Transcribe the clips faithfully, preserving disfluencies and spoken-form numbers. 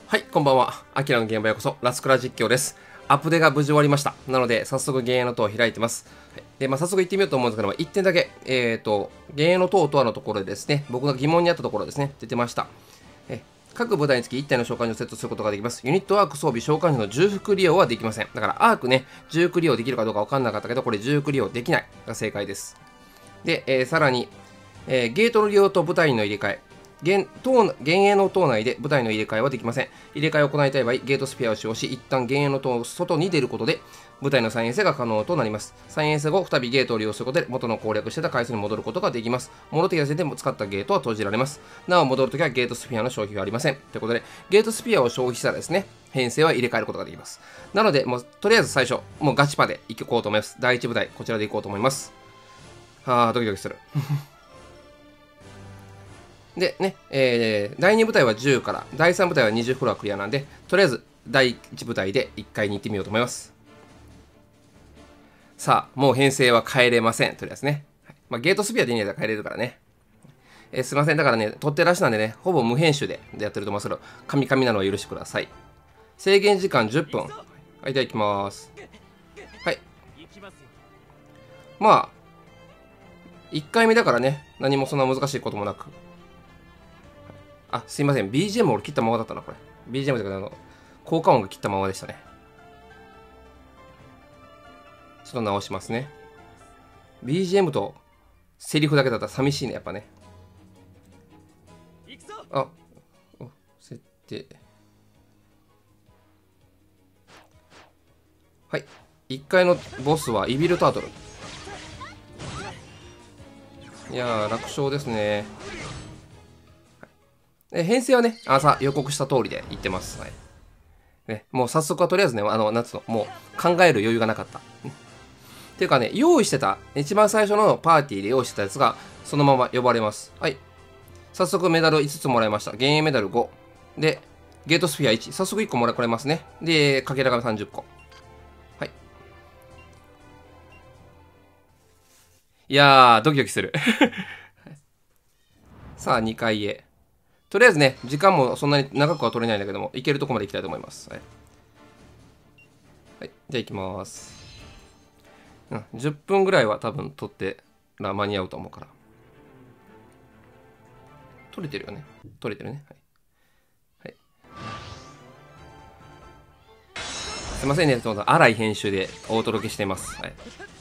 はい、こんばんは。アキラの現場へようこそ、ラスクラ実況です。アップデが無事終わりました。なので、早速、幻影の塔を開いてます。はい、で、まあ、早速行ってみようと思うんですけども、いってんだけ、えっ、ー、と、幻影の塔とはのところでですね、僕が疑問にあったところですね、出てました。え各部隊につきいち体の召喚獣をセットすることができます。ユニットアーク装備召喚獣の重複利用はできません。だから、アークね、重複利用できるかどうか分かんなかったけど、これ重複利用できないが正解です。で、えー、さらに、えー、ゲートの利用と部隊の入れ替え。現幻影の塔内で部隊の入れ替えはできません。入れ替えを行いたい場合、ゲートスピアを使用し、一旦幻影の塔の外に出ることで、部隊の再編成が可能となります。再編成後、再びゲートを利用することで、元の攻略してた回数に戻ることができます。戻ってきた時点で使ったゲートは閉じられます。なお、戻るときはゲートスピアの消費はありません。ということで、ゲートスピアを消費したらですね、編成は入れ替えることができます。なので、もうとりあえず最初、もうガチパで行こうと思います。だいいち部隊、こちらで行こうと思います。はあ、ドキドキする。でね、えー、だいに部隊はじゅうから、だいさん部隊はにじゅうフロアクリアなんで、とりあえずだいいち部隊でいっかいに行ってみようと思います。さあ、もう編成は変えれません。とりあえずね。はい、まあ、ゲートスピアでいいんだったら変えれるからね。えー、すいません。だからね、取ってらしなんでね、ほぼ無編集でやってると思いますけど、カミカミなのは許してください。制限時間じゅっぷん。はい、では行きます。はい。まあ、いっかいめだからね、何もそんな難しいこともなく。あ、すいません。ビージーエム 俺切ったままだったな、これ。ビージーエム というか、あの、効果音が切ったままでしたね。ちょっと直しますね。ビージーエム とセリフだけだったら寂しいね、やっぱね。あ、設定。はい。いっかいのボスはイビルタートル。いやー、楽勝ですね。え編成はね、朝予告した通りで言ってます。はい。ね、もう早速はとりあえずね、あの、なんつうの、もう考える余裕がなかった。っていうかね、用意してた、一番最初のパーティーで用意してたやつが、そのまま呼ばれます。はい。早速メダルいつつもらいました。幻影メダルご。で、ゲートスフィアいち。早速いっこもらえますね。で、かけらがさんじゅっこ。はい。いやー、ドキドキする。さあ、にかいへ。とりあえずね、時間もそんなに長くは取れないんだけども、いけるとこまで行きたいと思います。はい。はい、じゃあ行きます。うん、じゅっぷんぐらいは多分取ってら間に合うと思うから。取れてるよね。取れてるね。はい。はい、すいませんね、荒い編集でお届けしています。はい。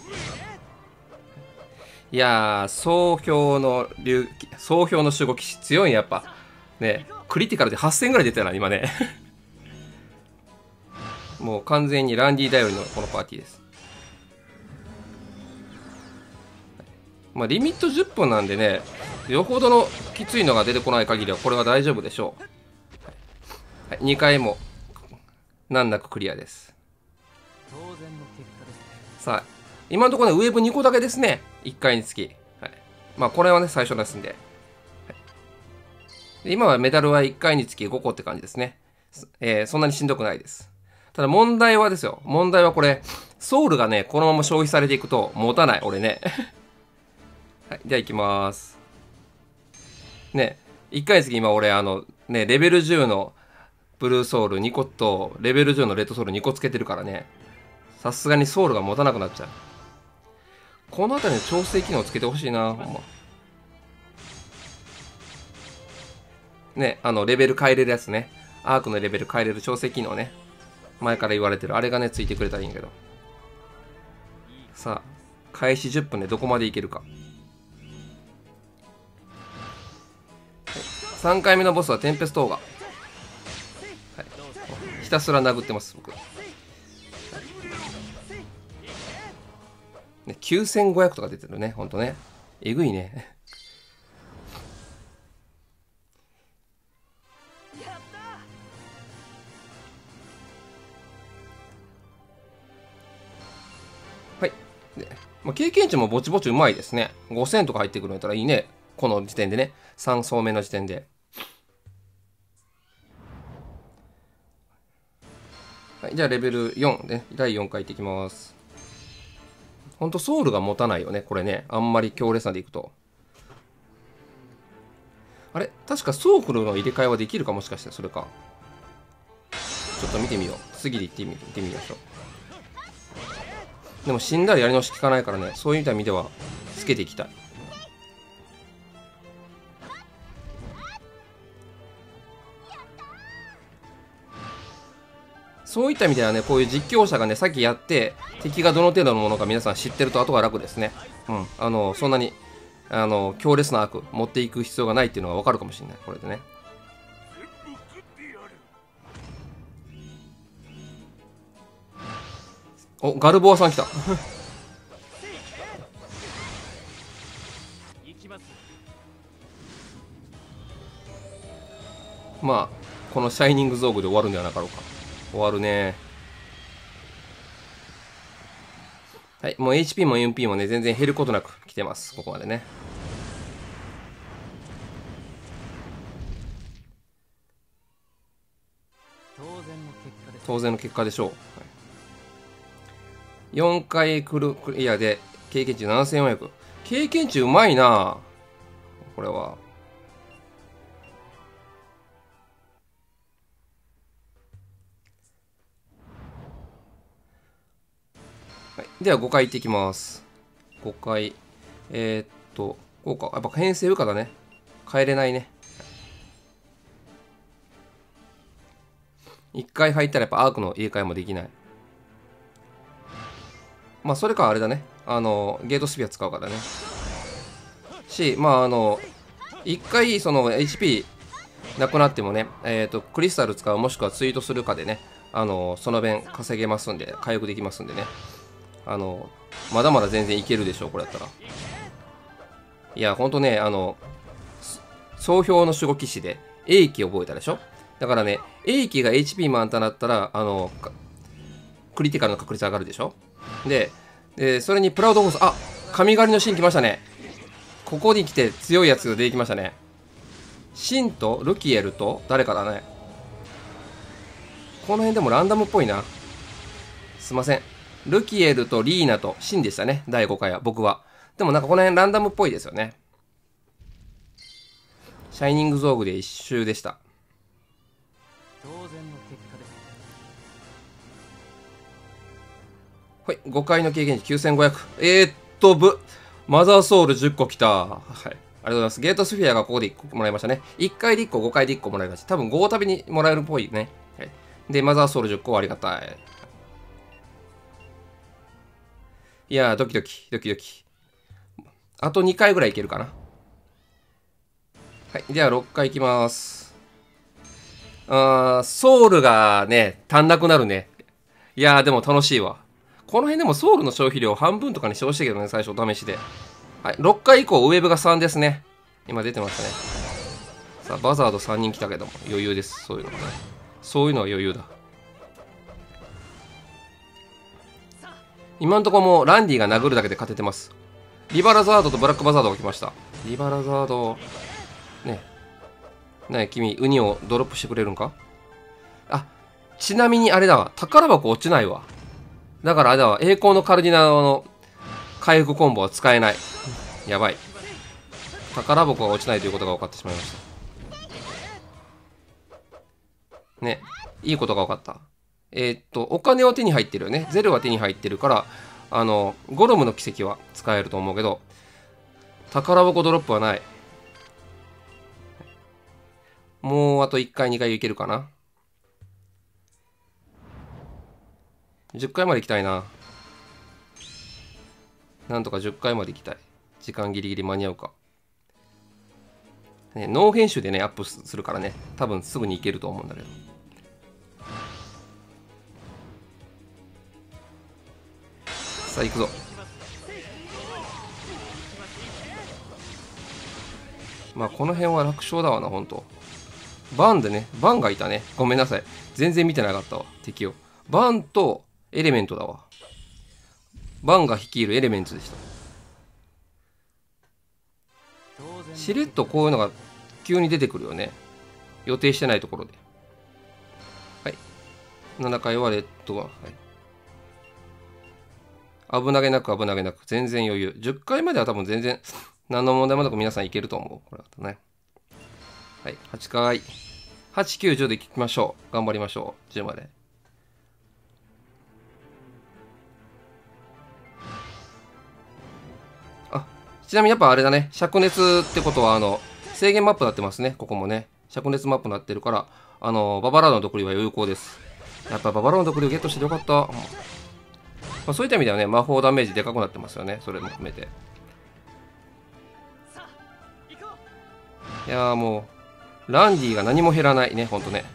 いやー、総評の流、総評の守護騎士強いね、やっぱ。ね、クリティカルではっせんぐらい出てたな、今ね。もう完全にランディ頼りのこのパーティーです。まあ、リミットじゅっぷんなんでね、よほどのきついのが出てこない限りはこれは大丈夫でしょう。はい、にかいも難なくクリアです。さあ、今のところね、ウェーブにこだけですね。いっかいにつき。はい、まあ、これはね、最初ですんで。はい、で今はメダルはいっかいにつきごこって感じですね。えー、そんなにしんどくないです。ただ問題はですよ。問題はこれ、ソウルがね、このまま消費されていくと持たない、俺ね。はい、じゃあ行きます。ね、いっかいにつき今俺、あの、ね、レベルじゅうのブルーソウルにことレベルじゅうのレッドソウルにこつけてるからね、さすがにソウルが持たなくなっちゃう。この辺りの調整機能つけてほしいな、ほんま。ね、あの、レベル変えれるやつね。アークのレベル変えれる調整機能ね。前から言われてる。あれがね、ついてくれたらいいんやけど。さあ、開始じゅっぷんでどこまでいけるか。さんかいめのボスはテンペストオーガ。はい、ひたすら殴ってます、僕。ね、きゅうせんごひゃくとか出てるね、ほんとね。えぐいね。はい。で、まあ、経験値もぼちぼちうまいですね。ごせんとか入ってくるんやったらいいね。この時点でね。さん層目の時点で。はい、じゃあレベルよんね。だいよんかいいってきます。ほんとソウルが持たないよね。これね。あんまり強烈なでいくと。あれ確かソウルの入れ替えはできるかもしかして、それか。 ちょっと見てみよう。次で行ってみ、行ってみましょう。でも死んだらやり直し効かないからね、そういう意味ではつけていきたい。そういった意味ではね、こういう実況者がね、さっきやって、敵がどの程度のものか皆さん知ってると後が楽ですね。うん。あの、そんなに、あの、強烈な悪持っていく必要がないっていうのがわかるかもしれない。これでね。お、ガルボアさん来た。まあ、このシャイニングゾーグで終わるんではなかろうか。終わるね。はい、もう エイチピー も エムピー もね、全然減ることなく来てます。ここまでね。当然の結果でしょう。はい、よんかいクルクリアで経験値ななせんよんひゃく。経験値うまいなこれは。はい、ではごかいいっていきます。ごかい。えー、っと、こうか。やっぱ編成不可だね。変えれないね。いっかい入ったらやっぱアークの入れ替えもできない。まあそれかあれだね。あの、ゲートスピア使うからね。し、まああの、いっかいその エイチピー なくなってもね、えっと、クリスタル使うもしくはツイートするかでね、あの、その分稼げますんで、回復できますんでね。あの、まだまだ全然いけるでしょう、これやったら。いや、ほんとね、あの、総評の守護騎士で、英気覚えたでしょ。だからね、英気が エイチピー 満タンだったら、あの、クリティカルの確率上がるでしょ。で、でそれにプラウドフォース、あ、神狩りのシン来ましたね。ここに来て強いやつが出てきましたね。シンとルキエルと誰かだね。この辺でもランダムっぽいな。すいません。ルキエルとリーナとシンでしたね。だいごかいは、僕は。でもなんかこの辺ランダムっぽいですよね。シャイニングゾーグで一周でした。当然の結果です。はい、ごかいの経験値きゅうせんごひゃく。えー、っと、ぶ、マザーソウルじゅっこきた。はい。ありがとうございます。ゲートスフィアがここでいっこもらいましたね。いっかいでいっこ、ごかいでいっこもらいました。多分ご旅にもらえるっぽいね。はい。で、マザーソウルじゅっこありがたい。いやー、ドキドキ、ドキドキ。あとにかいぐらいいけるかな。はい。では、ろっかいいきます。あー、ソウルがね、足んなくなるね。いやー、でも楽しいわ。この辺でもソウルの消費量半分とかにしてほしいけどね、最初試しで。はい。ろっかい以降、ウェブがさんですね。今出てましたね。さあ、バザードさんにん来たけども、余裕です。そういうのね。そういうのは余裕だ。今んとこもランディが殴るだけで勝ててます。リバラザードとブラックバザードが来ました。リバラザード、ね。ねえ、君、ウニをドロップしてくれるんか。あ、ちなみにあれだわ。宝箱落ちないわ。だからあれだわ。栄光のカルディナの回復コンボは使えない。やばい。宝箱が落ちないということが分かってしまいました。ね。いいことが分かった。えー、っと、お金は手に入ってるよね。ゼルは手に入ってるから、あの、ゴロムの奇跡は使えると思うけど、宝箱ドロップはない。もうあといっかい、にかいいけるかな。じゅっかいまで行きたいな。なんとかじゅっかいまで行きたい。時間ギリギリ間に合うか。ね、ノー編集でね、アップするからね、多分すぐに行けると思うんだけど。さあ、行くぞ。まあ、この辺は楽勝だわな、ほんと。バンでね、バンがいたね。ごめんなさい。全然見てなかったわ、敵を。バンとエレメントだわ。バンが率いるエレメンツでした。しれっとこういうのが急に出てくるよね。予定してないところで。はい。ななかいはレッドは、はい。危なげなく危なげなく、全然余裕。じゅっかいまでは多分全然、何の問題もなく皆さんいけると思う。これだとね。はい。はちかい。 はち、きゅう、じゅうでいきましょう。頑張りましょう。じゅうまで。あ、ちなみにやっぱあれだね。灼熱ってことは、あの、制限マップになってますね。ここもね。灼熱マップになってるから、あの、ババラードの毒竜は有効です。やっぱババラードの毒竜ゲットしてよかった。まあ、そういった意味ではね、魔法ダメージでかくなってますよね。それも含めて。いやーもう、ランディが何も減らないね、ほんとね。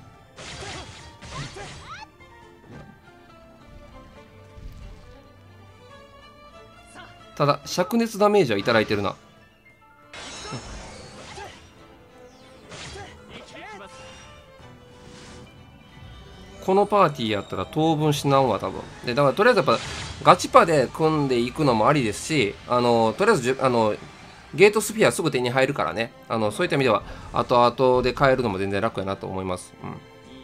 ただ、灼熱ダメージはいただいてるな。このパーティーやったら当分死なんわ、多分。で、だからとりあえずやっぱガチパで組んでいくのもありですし、あの、とりあえずじゅ、あの、ゲートスフィアすぐ手に入るからね。あの、そういった意味では、後々で買えるのも全然楽やなと思います。うん。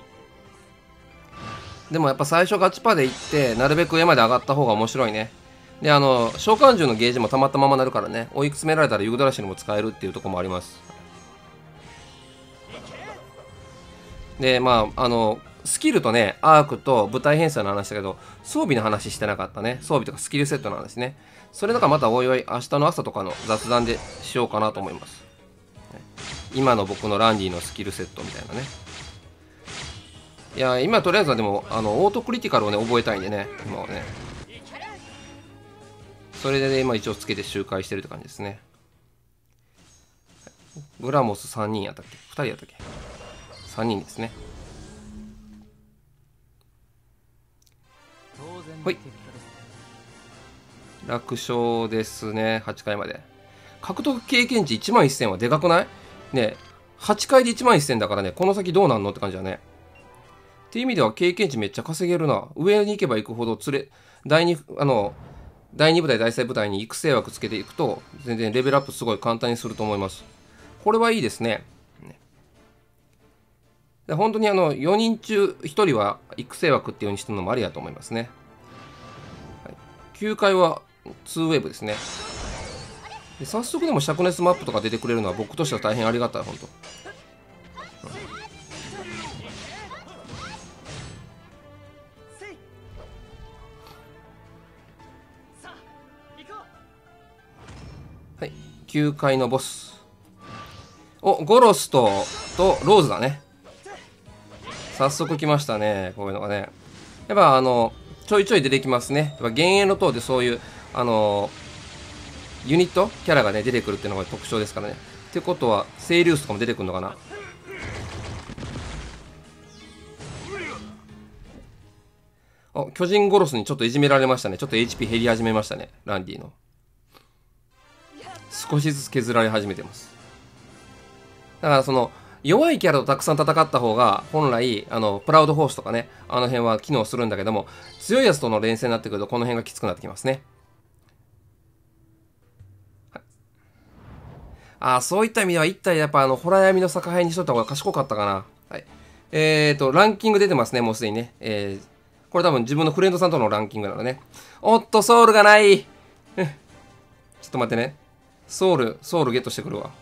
でもやっぱ最初ガチパで行って、なるべく上まで上がった方が面白いね。で、あの、召喚獣のゲージも溜まったままなるからね、追い詰められたらユグドラシにも使えるっていうところもあります。で、まあ、あの、スキルとね、アークと舞台編成の話だけど、装備の話してなかったね。装備とかスキルセットの話ね。それとかまたおいおい、明日の朝とかの雑談でしようかなと思います。今の僕のランディのスキルセットみたいなね。いや、今とりあえずはでも、あの、オートクリティカルをね、覚えたいんでね、今はね。それでね、今一応つけて周回してるって感じですね。グラモスさんにんやったっけ ?ふたりやったっけ ?さんにんですね。ほい。楽勝ですね。はちかいまで。獲得経験値いちまんせんはでかくないね。はちかいでいちまんせんだからね、この先どうなんのって感じだね。っていう意味では経験値めっちゃ稼げるな。上に行けば行くほど、連れ、第二、あの、だいに部隊、だいさん部隊に育成枠つけていくと、全然レベルアップすごい簡単にすると思います。これはいいですね。ねで本当にあの、よにん中ひとりは育成枠っていう風にしてるのもありだと思いますね。はい、きゅうかいはにウェーブですね。で早速でも灼熱マップとか出てくれるのは僕としては大変ありがたい、本当。はい、きゅうかいのボス。お、ゴロスと、とローズだね。早速来ましたね、こういうのがね。やっぱあの、ちょいちょい出てきますね。やっぱ幻影の塔でそういう、あのー、ユニットキャラがね、出てくるっていうのが特徴ですからね。ってことは、セイリウスとかも出てくるのかな。あ、巨人ゴロスにちょっといじめられましたね。ちょっと エイチピー 減り始めましたね、ランディの。少しずつ削られ始めてます。だからその、弱いキャラとたくさん戦った方が、本来、あの、プラウドホースとかね、あの辺は機能するんだけども、強いやつとの連戦になってくると、この辺がきつくなってきますね。はい、ああ、そういった意味では、一体やっぱあの、ホラ闇の境にしといた方が賢かったかな。はい。えーと、ランキング出てますね、もうすでにね。えー、これ多分自分のフレンドさんとのランキングなのね。おっと、ソウルがないちょっと待ってね。ソウル、ソウルゲットしてくるわ。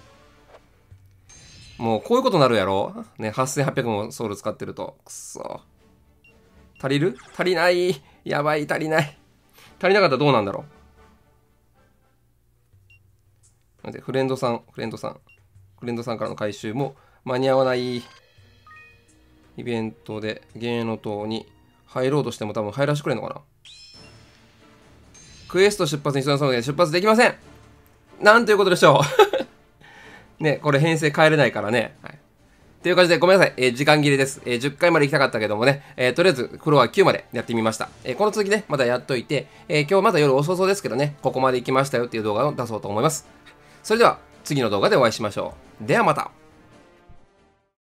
もうこういうことになるやろね、はっせんはっぴゃくもソウル使ってると。くっそ。足りる足りない。やばい、足りない。足りなかったらどうなんだろう。なんで、フレンドさん、フレンドさん。フレンドさんからの回収も間に合わない。イベントで芸能塔に入ろうとしても多分入らせてくれるのかな。クエスト出発に必要なので出発できません。なんということでしょう。ね、これ編成変えれないからね。はい。という感じでごめんなさい。えー、時間切れです。えー、じゅっかいまで行きたかったけどもね、えー、とりあえずフロアきゅうまでやってみました。えー、この続きね、まだやっといて、えー、今日まだ夜遅そうですけどね、ここまで行きましたよっていう動画を出そうと思います。それでは次の動画でお会いしましょう。ではまた。